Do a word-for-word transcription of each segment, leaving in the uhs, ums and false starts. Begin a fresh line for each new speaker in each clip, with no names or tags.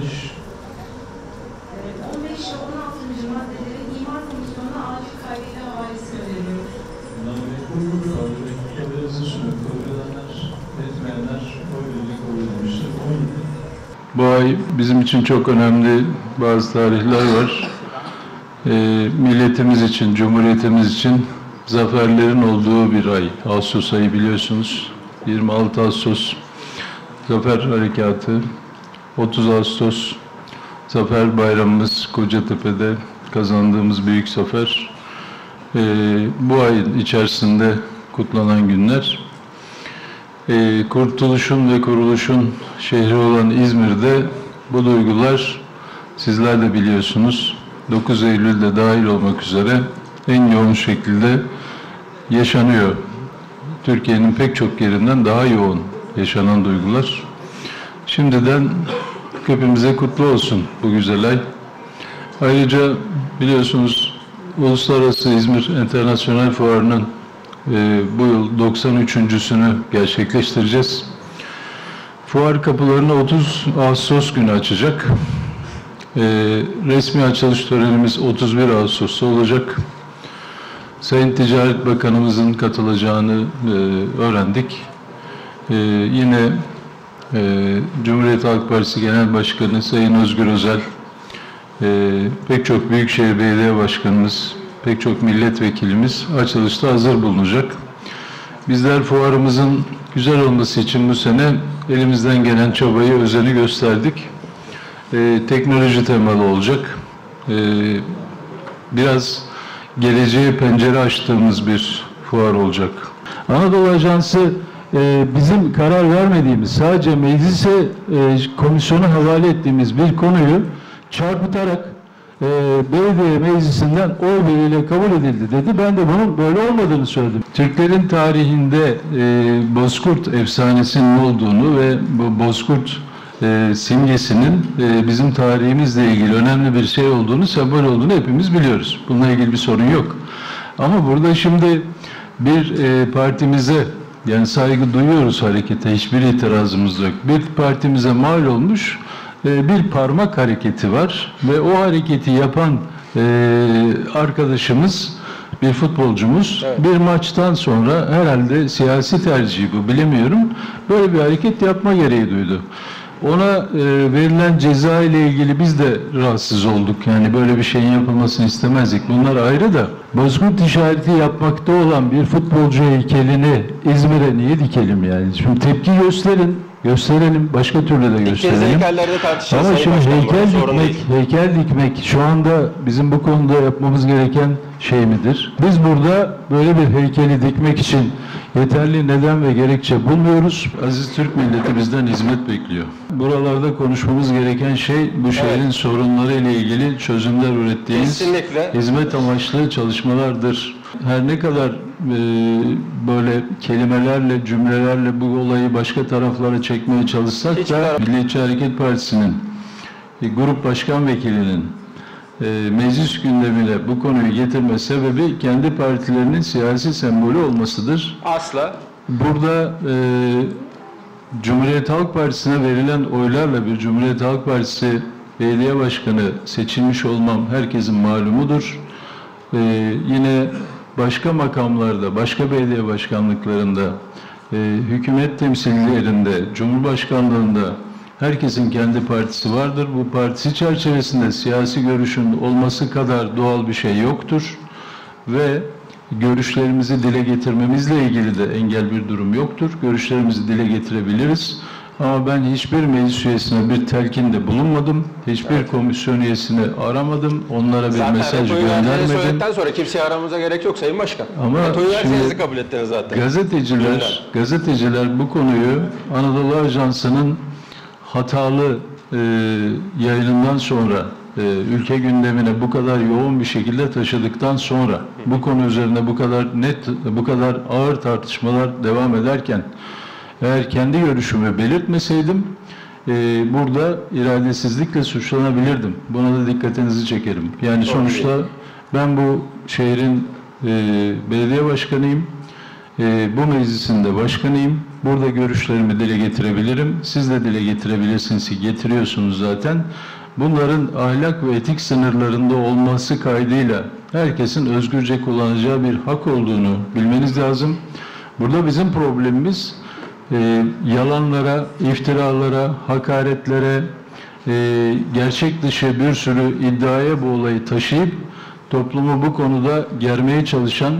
Dış.
on beş ve on altıncı maddelerin imar komisyonuna acil kaydıyla havalesi öneriyoruz.
Bundan mekbul kaldı. Kabul edilsin. Kabul edenler, etmeyenler oy birliği kabul edilmiştir. on yedi.
Bu ay bizim için çok önemli bazı tarihler var. E, milletimiz için, Cumhuriyetimiz için zaferlerin olduğu bir ay. Ağustos ayı biliyorsunuz. yirmi altı Ağustos Zafer Harekatı, otuz Ağustos Zafer Bayramımız Kocatepe'de kazandığımız büyük zafer. E, bu ayın içerisinde kutlanan günler. E, kurtuluşun ve kuruluşun şehri olan İzmir'de bu duygular sizler de biliyorsunuz dokuz Eylül'de dahil olmak üzere en yoğun şekilde yaşanıyor. Türkiye'nin pek çok yerinden daha yoğun yaşanan duygular. Şimdiden hepimize kutlu olsun bu güzel ay. Ayrıca biliyorsunuz Uluslararası İzmir Enternasyonel Fuarı'nın e, bu yıl doksan üçüncüsünü gerçekleştireceğiz. Fuar kapılarını otuz Ağustos günü açacak. E, resmi açılış törenimiz otuz bir Ağustos'ta olacak. Sayın Ticaret Bakanımızın katılacağını e, öğrendik. E, yine e, Cumhuriyet Halk Partisi Genel Başkanı Sayın Özgür Özel, e, pek çok Büyükşehir Belediye Başkanımız, pek çok milletvekilimiz açılışta hazır bulunacak. Bizler fuarımızın güzel olması için bu sene elimizden gelen çabayı, özeni gösterdik. E, teknoloji temalı olacak. E, biraz geleceğe pencere açtığımız bir fuar olacak.
Anadolu Ajansı e, bizim karar vermediğimiz, sadece meclise e, komisyona havale ettiğimiz bir konuyu çarpıtarak e, belediye meclisinden oy birliğiyle kabul edildi dedi. Ben de bunun böyle olmadığını söyledim.
Türklerin tarihinde e, Bozkurt efsanesinin olduğunu ve bu Bozkurt e, simgesinin e, bizim tarihimizle ilgili önemli bir şey olduğunu, sembol olduğunu hepimiz biliyoruz. Bununla ilgili bir sorun yok. Ama burada şimdi bir e, partimize, yani saygı duyuyoruz harekete, hiçbir itirazımız yok. Bir partimize mal olmuş e, bir parmak hareketi var ve o hareketi yapan e, arkadaşımız, bir futbolcumuz, evet, bir maçtan sonra herhalde siyasi tercih bu, bilemiyorum, böyle bir hareket yapma gereği duydu. Ona e, verilen ceza ile ilgili biz de rahatsız olduk. Yani böyle bir şeyin yapılmasını istemezdik. Bunlar ayrı da.
Bozkurt işareti yapmakta olan bir futbolcu heykelini İzmir'e niye dikelim yani? Şimdi tepki gösterin, gösterelim, başka türlü de gösterelim.
Heykellerde tartışacağız.
Ama şimdi
Başkanım,
heykel
sorun
dikmek,
değil.
heykel dikmek şu anda bizim bu konuda yapmamız gereken şey midir? Biz burada böyle bir heykeli dikmek için yeterli neden ve gerekçe bulmuyoruz.
Aziz Türk milleti bizden hizmet bekliyor. Buralarda konuşmamız gereken şey bu şehrin, evet, sorunları ile ilgili çözümler ürettiğimiz,
kesinlikle,
hizmet amaçlı çalışmalardır. Her ne kadar e, böyle kelimelerle, cümlelerle bu olayı başka taraflara çekmeye çalışsak
Hiç
da
taraf...
Milliyetçi Hareket Partisi'nin e, grup başkan vekilinin e, meclis gündemine bu konuyu getirme sebebi kendi partilerinin siyasi sembolü olmasıdır.
Asla.
Burada e, Cumhuriyet Halk Partisi'ne verilen oylarla bir Cumhuriyet Halk Partisi belediye başkanı seçilmiş olmam herkesin malumudur. E, yine başka makamlarda, başka belediye başkanlıklarında, e, hükümet temsilcilerinde, Cumhurbaşkanlığında herkesin kendi partisi vardır. Bu partisi çerçevesinde siyasi görüşün olması kadar doğal bir şey yoktur. Ve görüşlerimizi dile getirmemizle ilgili de engel bir durum yoktur. Görüşlerimizi dile getirebiliriz. Ama ben hiçbir meclis üyesine bir telkinde bulunmadım. Hiçbir, evet, komisyon üyesini aramadım. Onlara bir
zaten
mesaj göndermedim.
Söyledikten sonra kimseye aramamıza gerek yok Sayın Başkan.
Ama
şimdi kabul ettiniz zaten.
Gazeteciler, Gönder. gazeteciler bu konuyu Anadolu Ajansı'nın hatalı e, yayınından sonra e, ülke gündemine bu kadar yoğun bir şekilde taşıdıktan sonra, bu konu üzerine bu kadar net, bu kadar ağır tartışmalar devam ederken eğer kendi görüşümü belirtmeseydim e, burada iradesizlikle suçlanabilirdim. Buna da dikkatinizi çekerim. Yani sonuçta ben bu şehrin e, belediye başkanıyım, e, bu meclisin de başkanıyım. burada görüşlerimi dile getirebilirim. Siz de dile getirebilirsiniz ki getiriyorsunuz zaten. Bunların ahlak ve etik sınırlarında olması kaydıyla herkesin özgürce kullanacağı bir hak olduğunu bilmeniz lazım. Burada bizim problemimiz e, yalanlara, iftiralara, hakaretlere, e, gerçek dışı bir sürü iddiaya bu olayı taşıyıp toplumu bu konuda germeye çalışan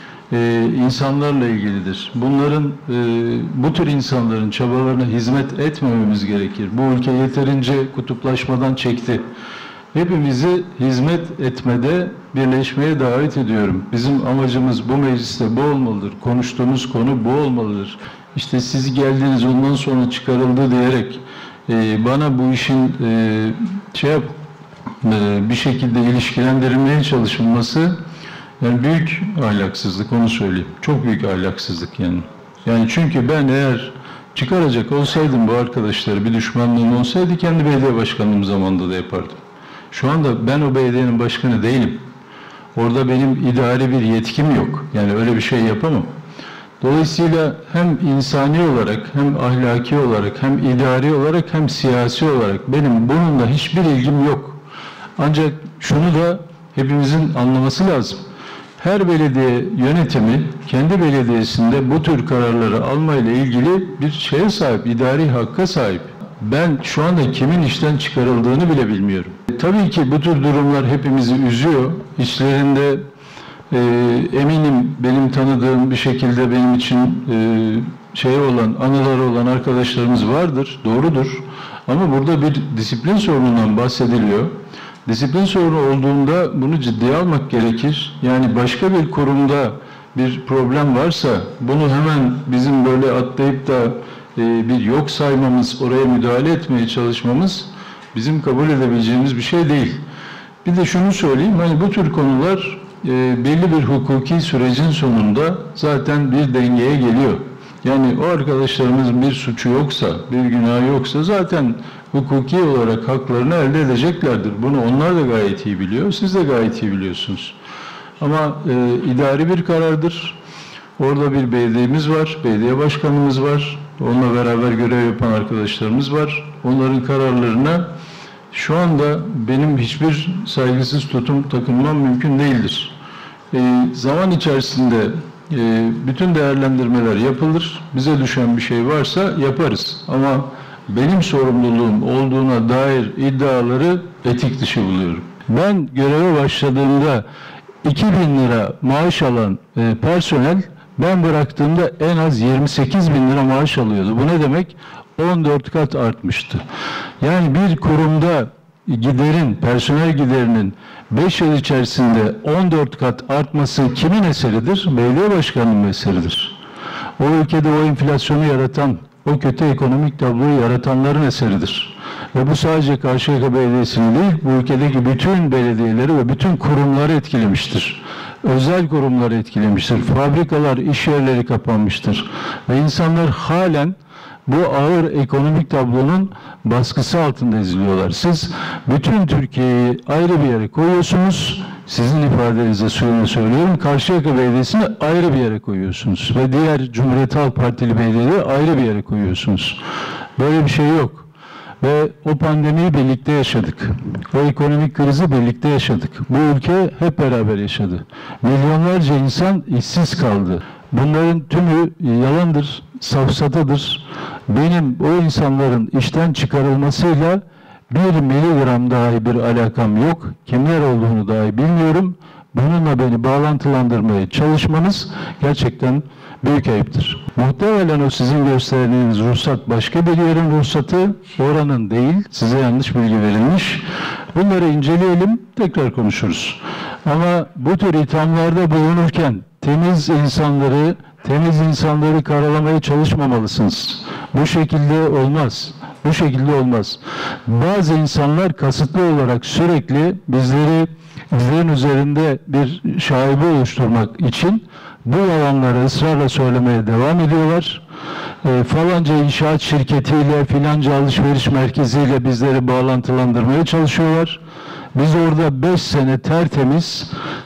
e, insanlarla ilgilidir. Bunların, e, bu tür insanların çabalarına hizmet etmememiz gerekir. Bu ülke yeterince kutuplaşmadan çekti. Hepimizi hizmet etmede birleşmeye davet ediyorum. Bizim amacımız bu mecliste bu olmalıdır. Konuştuğumuz konu bu olmalıdır. İşte siz geldiniz ondan sonra çıkarıldı diyerek e, bana bu işin e, şey yap, e, bir şekilde ilişkilendirilmeye çalışılması yani büyük ahlaksızlık, onu söyleyeyim. Çok büyük ahlaksızlık yani. Yani çünkü ben eğer çıkaracak olsaydım bu arkadaşları, bir düşmanlığım olsaydı kendi belediye başkanlığım zamanında da yapardım. Şu anda ben o belediyenin başkanı değilim. Orada benim idari bir yetkim yok. Yani öyle bir şey yapamam. Dolayısıyla hem insani olarak, hem ahlaki olarak, hem idari olarak, hem siyasi olarak benim bununla hiçbir ilgim yok. Ancak şunu da hepimizin anlaması lazım. Her belediye yönetimi kendi belediyesinde bu tür kararları almayla ilgili bir şeye sahip, idari hakka sahip. Ben şu anda kimin işten çıkarıldığını bile bilmiyorum. E, tabii ki bu tür durumlar hepimizi üzüyor. İçlerinde e, eminim benim tanıdığım bir şekilde benim için e, şey olan, anıları olan arkadaşlarımız vardır, doğrudur. Ama burada bir disiplin sorunundan bahsediliyor. Disiplin sorunu olduğunda bunu ciddiye almak gerekir. Yani başka bir kurumda bir problem varsa bunu hemen bizim böyle atlayıp da e, bir yok saymamız, oraya müdahale etmeye çalışmamız bizim kabul edebileceğimiz bir şey değil. Bir de şunu söyleyeyim, hani bu tür konular e, belli bir hukuki sürecin sonunda zaten bir dengeye geliyor. Yani o arkadaşlarımızın bir suçu yoksa, bir günahı yoksa zaten hukuki olarak haklarını elde edeceklerdir. Bunu onlar da gayet iyi biliyor, siz de gayet iyi biliyorsunuz. Ama e, idari bir karardır. Orada bir belediyemiz var, belediye başkanımız var. Onunla beraber görev yapan arkadaşlarımız var. Onların kararlarına şu anda benim hiçbir saygısız tutum takınmam mümkün değildir. E, zaman içerisinde e, bütün değerlendirmeler yapılır. Bize düşen bir şey varsa yaparız. Ama benim sorumluluğum olduğuna dair iddiaları etik dışı buluyorum. Ben göreve başladığımda iki bin lira maaş alan e, personel ben bıraktığımda en az yirmi sekiz bin lira maaş alıyordu. Bu ne demek? on dört kat artmıştı. Yani bir kurumda giderin, personel giderinin beş yıl içerisinde on dört kat artması kimin eseridir? Belediye başkanının eseridir. O ülkede o enflasyonu yaratan, o kötü ekonomik tabloyu yaratanların eseridir. Ve bu sadece Karşıyaka Belediyesi'ni değil, bu ülkedeki bütün belediyeleri ve bütün kurumları etkilemiştir. Özel kurumları etkilemiştir. Fabrikalar, iş yerleri kapanmıştır. Ve insanlar halen bu ağır ekonomik tablonun baskısı altında eziliyorlar. Siz bütün Türkiye'yi ayrı bir yere koyuyorsunuz. Sizin ifadenizle söylüyorum. Karşıyaka Belediyesi'ni ayrı bir yere koyuyorsunuz. Ve diğer Cumhuriyet Halk Partili belediyeleri ayrı bir yere koyuyorsunuz. Böyle bir şey yok. Ve o pandemiyi birlikte yaşadık. O ekonomik krizi birlikte yaşadık. Bu ülke hep beraber yaşadı. Milyonlarca insan işsiz kaldı. Bunların tümü yalandır, safsatadır. Benim o insanların işten çıkarılmasıyla bir miligram dahi bir alakam yok. Kimler olduğunu dahi bilmiyorum. Bununla beni bağlantılandırmaya çalışmanız gerçekten büyük ayıptır. Muhtemelen o sizin gösterdiğiniz ruhsat başka bir yerin ruhsatı, oranın değil, size yanlış bilgi verilmiş. Bunları inceleyelim, tekrar konuşuruz. Ama bu tür ithamlarda bulunurken temiz insanları, temiz insanları karalamaya çalışmamalısınız. Bu şekilde olmaz. Bu şekilde olmaz. Bazı insanlar kasıtlı olarak sürekli bizleri, bizlerin üzerinde bir şaibe oluşturmak için bu yalanları ısrarla söylemeye devam ediyorlar. E, falanca inşaat şirketiyle, filanca alışveriş merkeziyle bizleri bağlantılandırmaya çalışıyorlar. Biz orada beş sene tertemiz,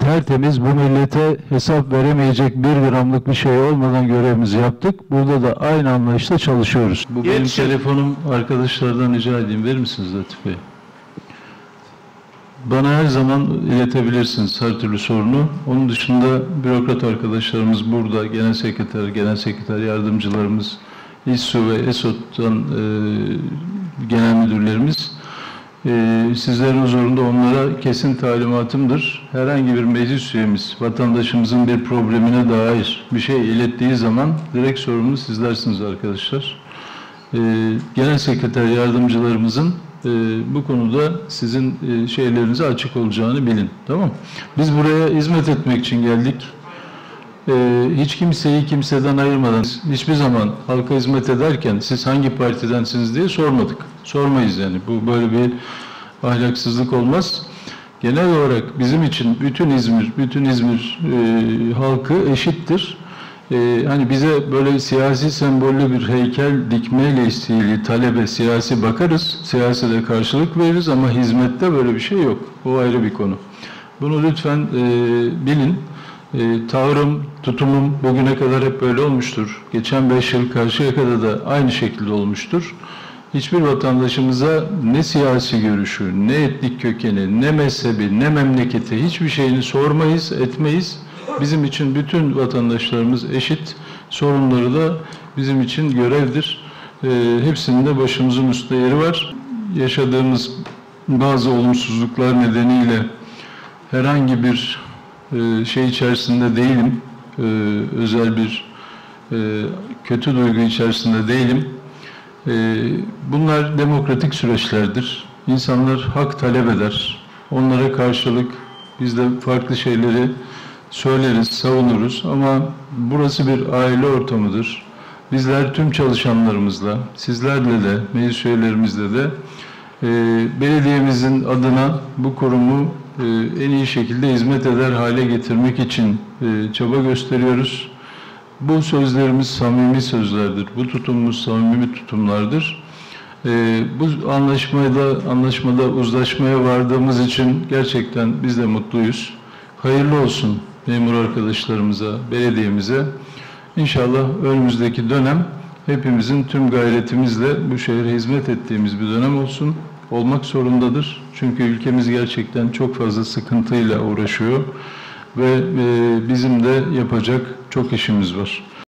tertemiz, bu millete hesap veremeyecek bir gramlık bir şey olmadan görevimizi yaptık. Burada da aynı anlayışla çalışıyoruz.
Bu benim telefonum, arkadaşlardan rica edeyim. Verir misiniz Latif Bey? Bana her zaman iletebilirsiniz her türlü sorunu. Onun dışında bürokrat arkadaşlarımız burada, genel sekreter, genel sekreter yardımcılarımız, İSSU ve ESOT'tan e, genel müdürlerimiz, e, sizlerin huzurunda onlara kesin talimatımdır. Herhangi bir meclis üyemiz, vatandaşımızın bir problemine dair bir şey ilettiği zaman direkt sorumlu sizlersiniz arkadaşlar. E, genel sekreter yardımcılarımızın Ee, bu konuda sizin e, şeylerinize açık olacağını bilin. Tamam. Biz buraya hizmet etmek için geldik. Ee, hiç kimseyi kimseden ayırmadan, hiçbir zaman halka hizmet ederken siz hangi partidensiniz diye sormadık. Sormayız yani. Bu böyle bir ahlaksızlık olmaz. Genel olarak bizim için bütün İzmir, bütün İzmir e, halkı eşittir. Ee, hani bize böyle siyasi sembollü bir heykel dikmeyle ilgili talebe, siyasi bakarız, siyasete karşılık veririz ama hizmette böyle bir şey yok. O ayrı bir konu. Bunu lütfen e, bilin. E, tavrım, tutumum bugüne kadar hep böyle olmuştur. Geçen beş yıl Karşıyaka'da da aynı şekilde olmuştur. Hiçbir vatandaşımıza ne siyasi görüşü, ne etnik kökeni, ne mezhebi, ne memleketi hiçbir şeyini sormayız, etmeyiz. Bizim için bütün vatandaşlarımız eşit, sorunları da bizim için görevdir. E, hepsinin de başımızın üstünde yeri var. Yaşadığımız bazı olumsuzluklar nedeniyle herhangi bir e, şey içerisinde değilim. E, özel bir e, kötü duygu içerisinde değilim. E, bunlar demokratik süreçlerdir. İnsanlar hak talep eder. Onlara karşılık biz de farklı şeyleri söyleriz, savunuruz ama burası bir aile ortamıdır. Bizler tüm çalışanlarımızla, sizlerle de, meclis üyelerimizle de e, belediyemizin adına bu kurumu e, en iyi şekilde hizmet eder hale getirmek için e, çaba gösteriyoruz. Bu sözlerimiz samimi sözlerdir. Bu tutumumuz samimi tutumlardır. E, bu anlaşmada, anlaşmada uzlaşmaya vardığımız için gerçekten biz de mutluyuz. Hayırlı olsun memur arkadaşlarımıza, belediyemize. İnşallah önümüzdeki dönem hepimizin tüm gayretimizle bu şehre hizmet ettiğimiz bir dönem olsun. Olmak zorundadır. Çünkü ülkemiz gerçekten çok fazla sıkıntıyla uğraşıyor ve bizim de yapacak çok işimiz var.